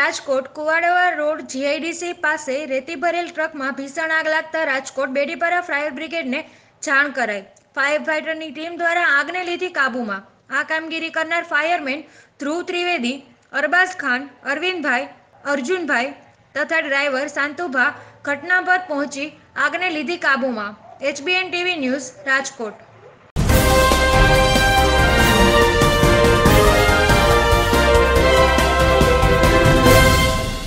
Rajkot Kuvadva road GIDC પાસે રેતી ભરેલ ટ્રકમાં ભીષણ આગ લાગતા રાજકોટ બેડીપરા ફાયર બ્રિગેડને જાણ કરાઈ। ફાયર ફાઈટરની ટીમ દ્વારા આગને લીધી કાબૂમાં। આ કામગીરી કરનાર ફાયરમેન ધ્રુવ ત્રિવેદી, અરબાઝ ખાન, અરવિંદભાઈ, અર્જુનભાઈ તથા ડ્રાઈવર શાંતુભા ઘટના પર પહોંચી આગને લીધી કાબૂમાં। HBN TV news, Rajkot.